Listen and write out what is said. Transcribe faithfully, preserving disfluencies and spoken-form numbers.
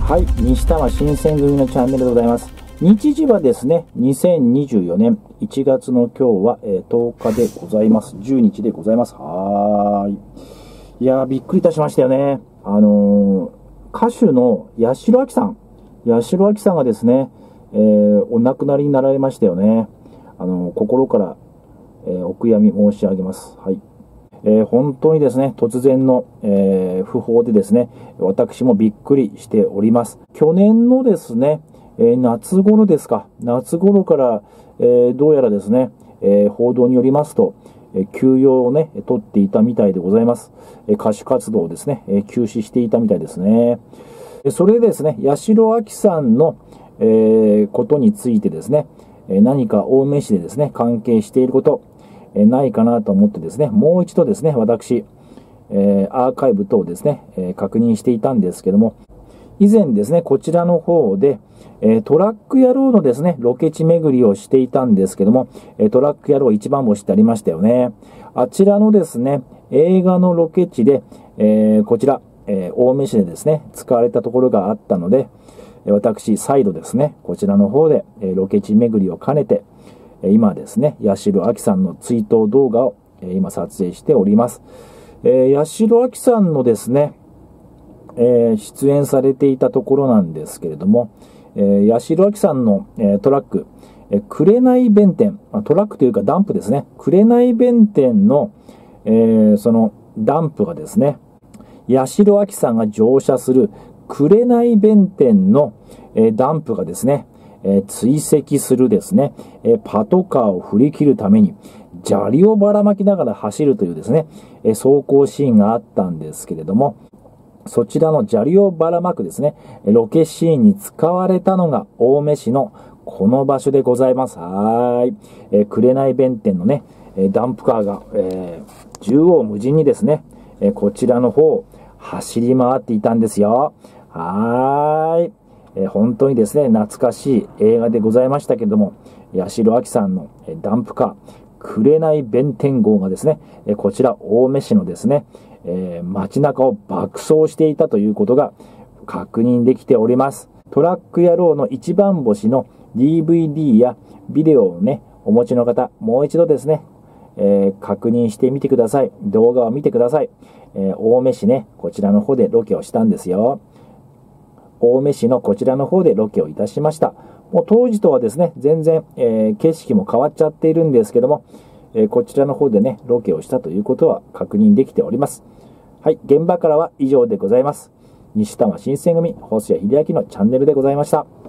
はい、西多摩新選組のチャンネルでございます。日時はですね、にせんにじゅうよねんいちがつの今日は、えー、とおかでございます。じゅうにちでございます。はーい。いやー、びっくりいたしましたよね。あのー、歌手の八代亜紀さん。八代亜紀さんがですね、えー、お亡くなりになられましたよね。あのー、心から、えー、お悔やみ申し上げます。はい。えー、本当にですね、突然の、えー、訃報でですね、私もびっくりしております。去年のですね、えー、夏頃ですか、夏頃から、えー、どうやらですね、えー、報道によりますと、えー、休養をね、取っていたみたいでございます。えー、歌手活動をですね、えー、休止していたみたいですね。それでですね、八代亜紀さんの、えー、ことについてですね、何か青梅市でですね、関係していること、えないかなと思ってですね、もう一度ですね、私、えー、アーカイブ等をですね、えー、確認していたんですけども、以前ですね、こちらの方で、えー、トラック野郎のですね、ロケ地巡りをしていたんですけども、えー、トラック野郎一番星ってありましたよね。あちらのですね、映画のロケ地で、えー、こちら、えー、青梅市でですね、使われたところがあったので、私、再度ですね、こちらの方で、えー、ロケ地巡りを兼ねて、今ですね、八代亜紀さんの追悼動画を今撮影しております。えー、八代亜紀さんのですね、えー、出演されていたところなんですけれども、えー、八代亜紀さんの、えー、トラック、えー、紅弁天、トラックというかダンプですね、紅弁天の、えー、そのダンプがですね、八代亜紀さんが乗車する紅弁天の、えー、ダンプがですね、えー、追跡するですね、えー、パトカーを振り切るために砂利をばらまきながら走るというですね、えー、走行シーンがあったんですけれども、そちらの砂利をばらまくですね、ロケシーンに使われたのが青梅市のこの場所でございます。はーい。えー、紅弁天のね、ダンプカーが、えー、縦横無尽にですね、えー、こちらの方を走り回っていたんですよ。はーい。えー、本当にですね、懐かしい映画でございましたけれども、八代亜紀さんのダンプカー、紅弁天号がですね、こちら青梅市のですね、えー、街中を爆走していたということが確認できております。トラック野郎の一番星の ディーブイディー やビデオをね、お持ちの方、もう一度ですね、えー、確認してみてください。動画を見てください。えー、青梅市ね、こちらの方でロケをしたんですよ。青梅市のこちらの方でロケをいたしました。もう当時とはですね、全然、えー、景色も変わっちゃっているんですけども、えー、こちらの方でね、ロケをしたということは確認できております。はい、現場からは以上でございます。西多摩新選組、細谷秀明のチャンネルでございました。